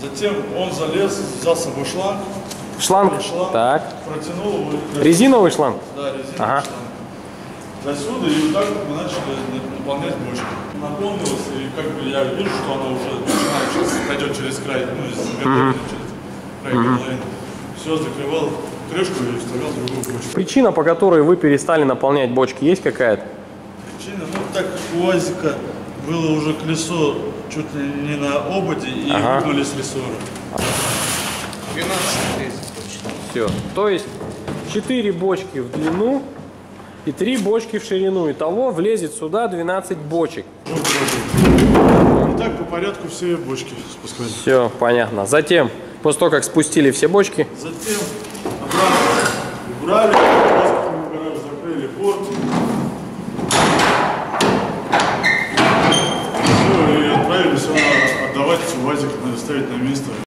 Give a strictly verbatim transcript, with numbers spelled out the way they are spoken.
Затем он залез, взял с собой шланг. Шланг, шланг так. Протянул его. Резиновый шланг? Да, резиновый ага. шланг. До сюда, и вот так мы начали наполнять бочку. Наполнилось, и как бы я вижу, что она уже начинает, сейчас пойдет через край, ну, из mm-hmm. через край mm-hmm. половины. Все, закрывал крышку и вставлял другую бочку. Причина, по которой вы перестали наполнять бочки, есть какая-то? Причина, ну, так как у УАЗика было уже колесо чуть ли не на ободе, и ага. выгнули с рессора. двенадцать лезет точно. Все, то есть четыре бочки в длину и три бочки в ширину. Итого влезет сюда двенадцать бочек. И так по порядку все бочки спускали. Все, понятно. Затем, после того, как спустили все бочки, затем обратно убрали, закрыли борт. Все, и отправились отдавать УАЗик, ставить на место.